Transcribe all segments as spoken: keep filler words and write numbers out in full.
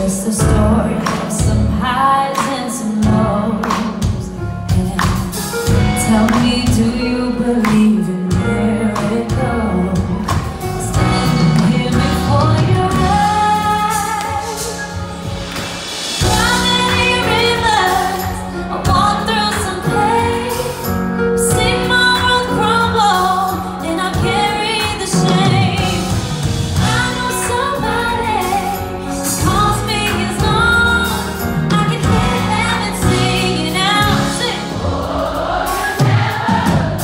just a story of some highs and some lows. And tell me, do you believe in miracles? Standing here before your eyes. How many rivers I walk through some pain, see my world crumble, and I carry the shame. I know somebody calls me his own. I can hear heaven singing out, sing. Oh, you're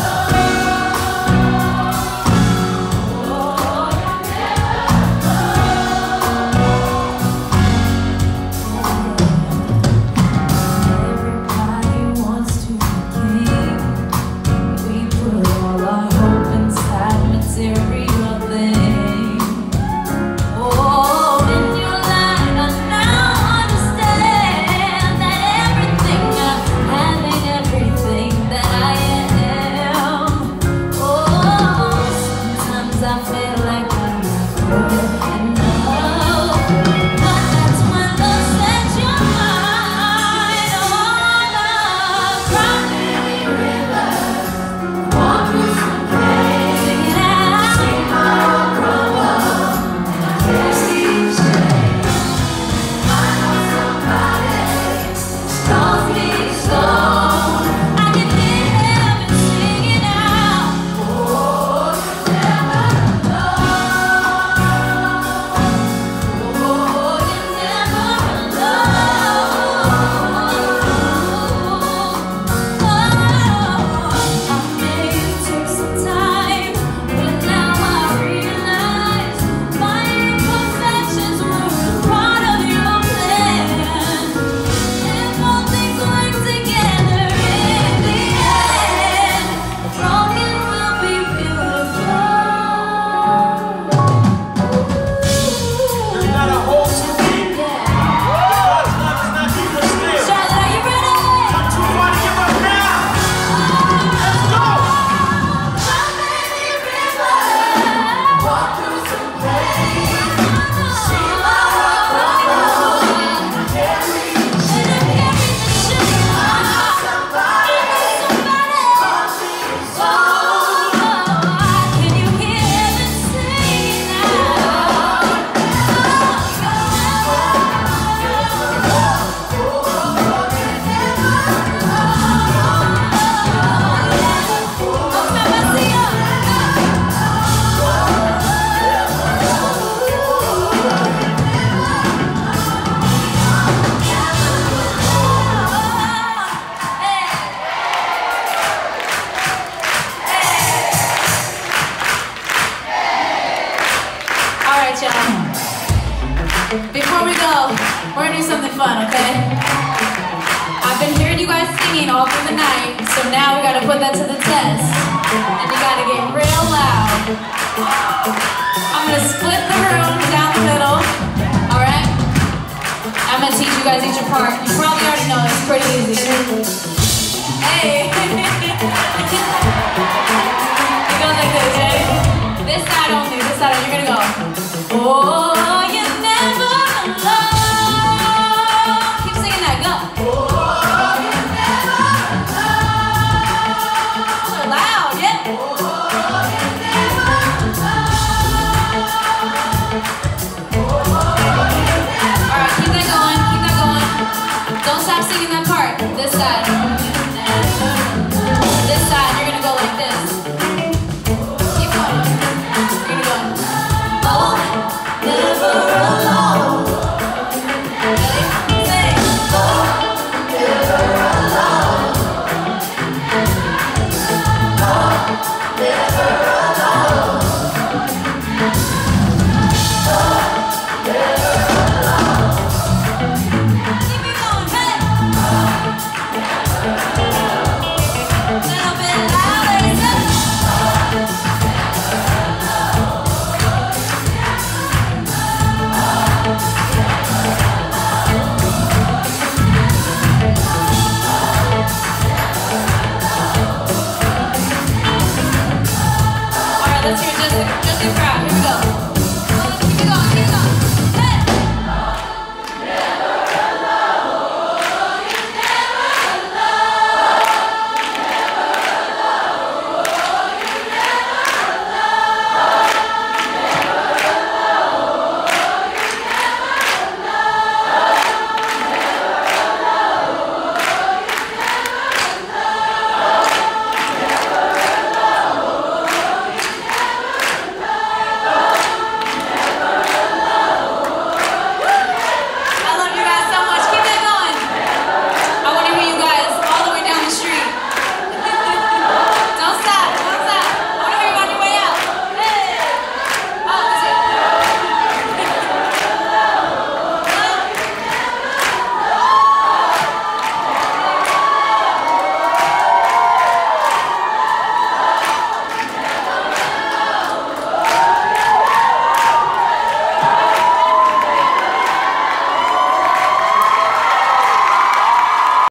Everybody wants to be king. We put all our hope inside material things. Oh, in your light, I now understand that everything I have ain't everything that I am. Oh, sometimes I feel like I'm not good enough, but that's when love sets your mind on love. Cry many rivers, walk through some pain, sing it out. See my world crumble, and I can't see shame. I know somebody calls me stone. I can hear heaven singing out. Oh, you never know. Oh, you never know. Oh, I may have took some time, but now I realize my imperfections were part of your plan. If all things work together in the end, the broken will be beautiful. There's not a hole too deep. God's love is not deeper still. Charlotte, are you ready? I'm too far to give up now. Let's go. How many rivers walk through some pain, see my world crumble, and I carry the shame. I know somebody calls me stone. Can you hear heaven singing out? All right, y'all. Before we go, we're gonna do something fun, okay? I've been hearing you guys singing all through the night, so now we gotta put that to the test. And you gotta get real loud. I'm gonna split the room down the middle, all right? I'm gonna teach you guys each a part. You probably already know it's pretty easy. Hey! It goes like this, okay? This side only, this side only. You're gonna go. Oh.